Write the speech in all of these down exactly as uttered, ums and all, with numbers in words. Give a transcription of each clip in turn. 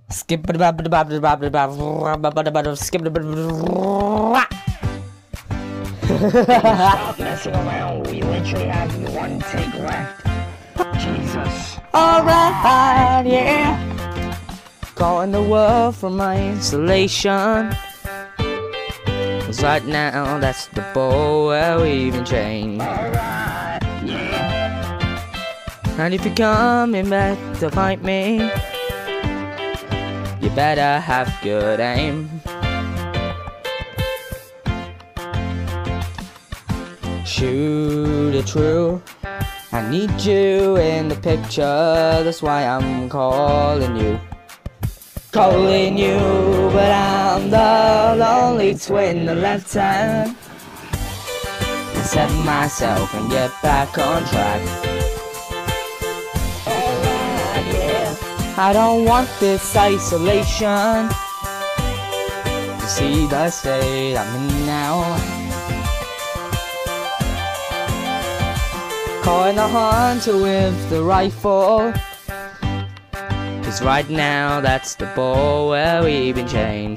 Skip it up, skip it. Stop messing around. We literally have one take left. Jesus. Alright, yeah. Calling the world from my isolation. 'Cause right now, that's the bowl where we've been chained. Alright, yeah. And if you're coming back to fight me, you better have good aim. Shoot it true. I need you in the picture, that's why I'm calling you. Calling you, but I'm the lonely twin, the left hand. Reset myself and get back on track. Alright, yeah. I don't want this isolation. To see the state I'm in now. Calling the hunter with the rifle. 'Cause right now that's the ball where we've been chained.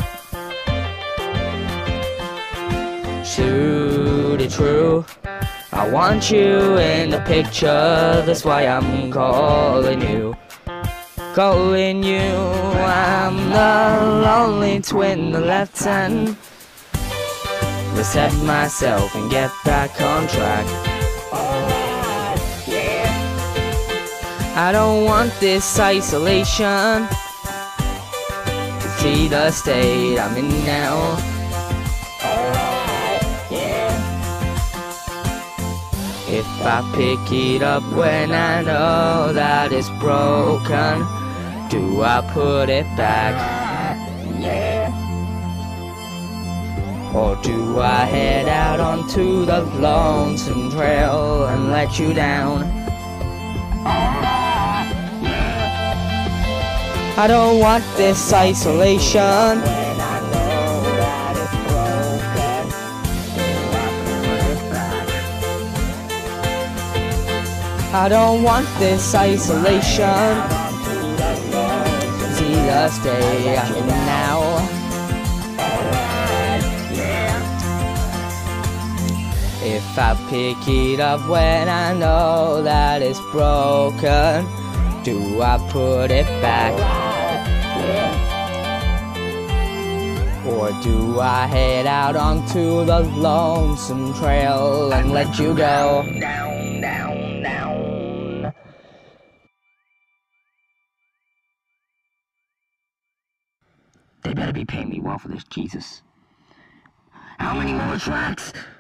Shoot it true. I want you in the picture, that's why I'm calling you. Calling you, I'm the lonely twin, the left hand. Reset myself and get back on track. Alright, yeah. I don't want this isolation. To see the state I'm in now. Alright, yeah. If I pick it up when I know that it's broken, do I put it back? Yeah. Or do I head out onto the lonesome trail and let you down? Alright, yeah. I don't want this isolation. When I know that it's broken, do I put it back? I don't want this isolation. See the state I'm in now. Alright, yeah. If I pick it up when I know that it's broken, do I put it back? Yeah. Or do I head out onto the lonesome trail and let you go? Down, down, down. They better be paying me well for this, Jesus. How many more tracks?